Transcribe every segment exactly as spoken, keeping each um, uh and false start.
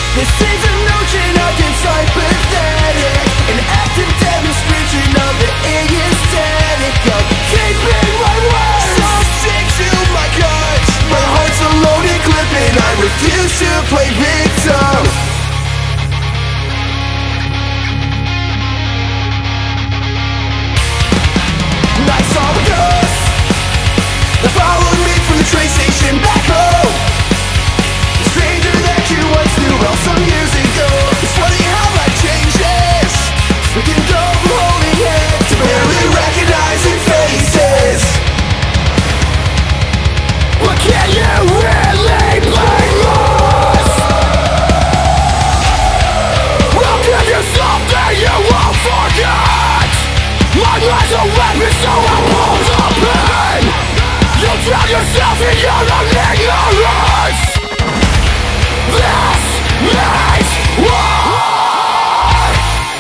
This is a notion of inside pathetic, an active demonstration of the aesthetic of keeping my word. So sick to my guts, my heart's a loaded clip and I refuse to play victim. I saw a ghost that followed me from the train station back home. The stranger that you once knew well some years ago. It's funny how life changes. We can go from holding hands to barely recognizing faces. What can you really blame us? I'll give you something you won't forget. My life's a weapon, so I pull the pen. You drown yourself in your own ignorance. This is war.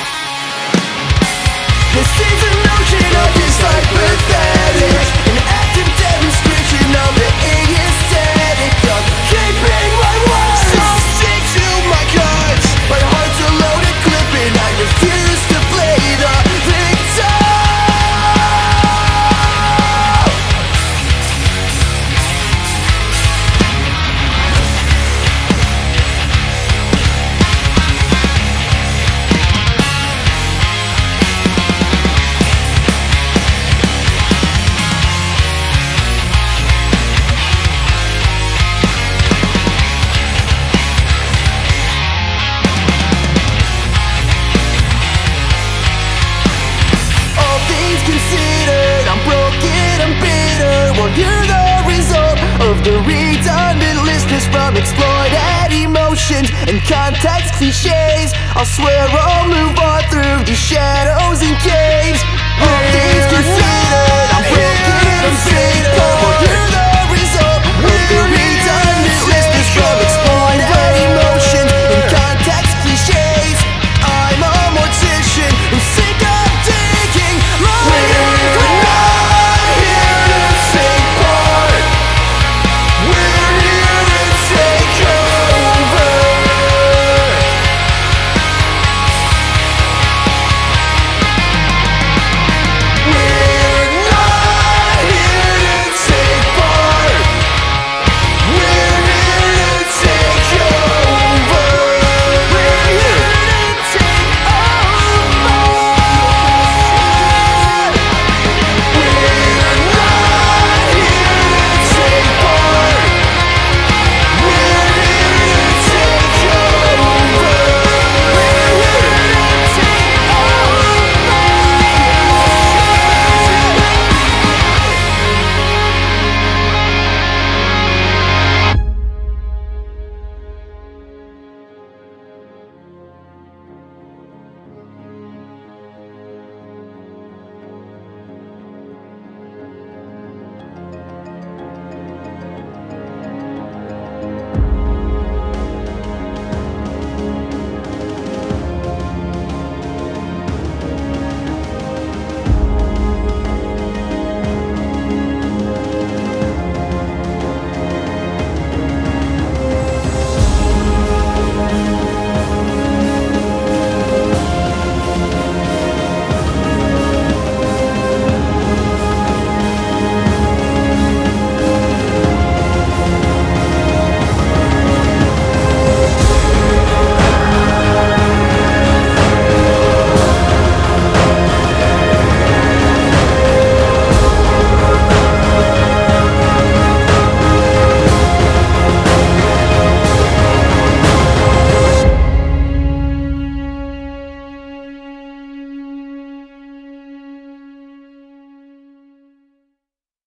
This is a notion of inside pathetic, an active demonstration of the aesthetic of keeping my word. So sick to my guts, my heart's a loaded clip and I refuse to play the victim. Considered, I'm broken, I'm bitter. Well, you're the result of the redundant listeners from exploited emotions and context cliches. I'll swear I'll move on through these shadows and caves. All things considered,